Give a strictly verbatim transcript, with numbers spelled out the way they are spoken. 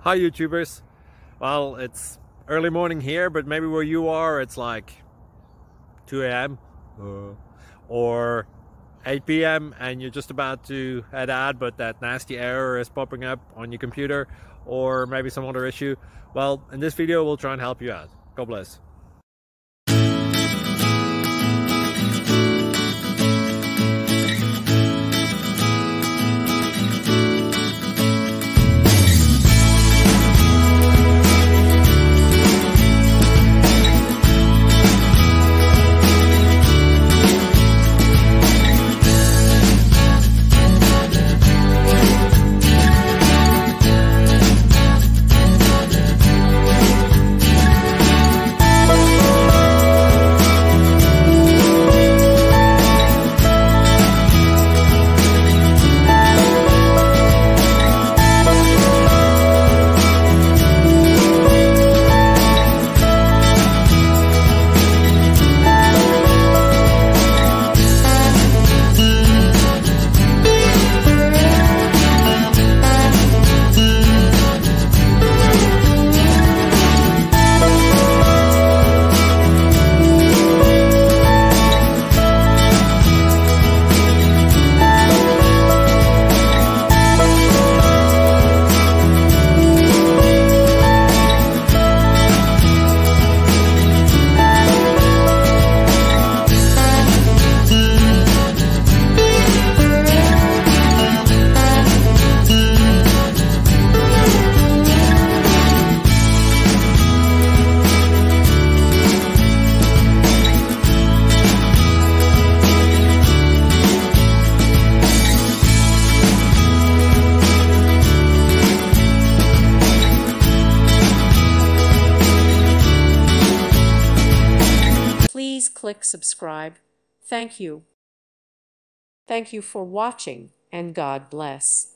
Hi YouTubers. Well, it's early morning here, but maybe where you are it's like two A M uh, or eight P M and you're just about to head out, but that nasty error is popping up on your computer, or maybe some other issue. Well, in this video we'll try and help you out. God bless. Please click subscribe. Thank you. Thank you for watching, and God bless.